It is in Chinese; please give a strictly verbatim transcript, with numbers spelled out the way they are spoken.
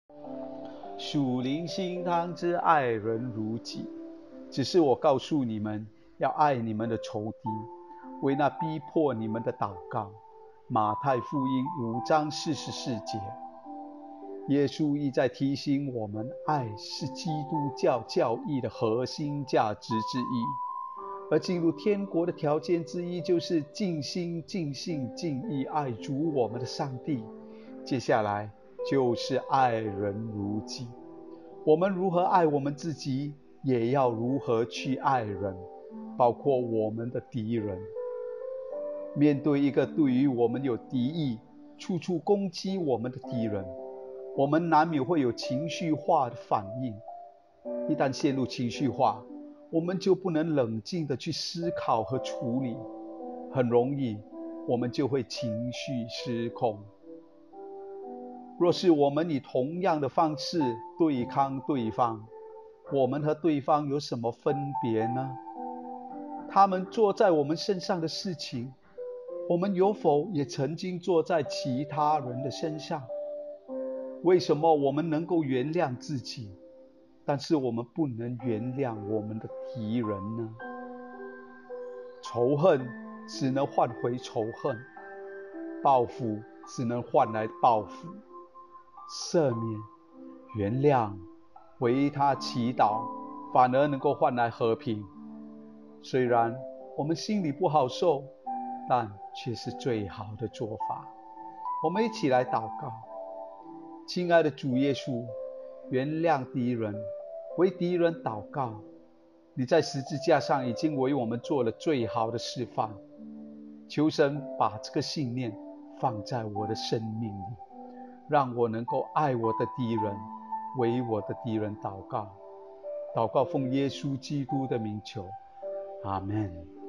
属灵心汤之爱人如己，只是我告诉你们，要爱你们的仇敌，为那逼迫你们的祷告。马太福音五章四十四节。耶稣亦在提醒我们，爱是基督教教义的核心价值之一，而进入天国的条件之一，就是尽心尽性尽意爱主我们的上帝。接下来就是爱人如己。我们如何爱我们自己，也要如何去爱人，包括我们的敌人。面对一个对于我们有敌意、处处攻击我们的敌人，我们难免会有情绪化的反应。一旦陷入情绪化，我们就不能冷静地去思考和处理，很容易我们就会情绪失控。若是我们以同样的方式对抗对方，我们和对方有什么分别呢？他们做在我们身上的事情，我们有否也曾经做在其他人的身上？为什么我们能够原谅自己，但是我们不能原谅我们的敌人呢？仇恨只能换回仇恨，报复只能换来报复，赦免、原谅、为他祈祷，反而能够换来和平。虽然我们心里不好受，但却是最好的做法。我们一起来祷告。亲爱的主耶稣，原谅敌人，为敌人祷告。你在十字架上已经为我们做了最好的示范，求神把这个信念放在我的生命里，让我能够爱我的敌人，为我的敌人祷告。祷告奉耶稣基督的名求，阿们。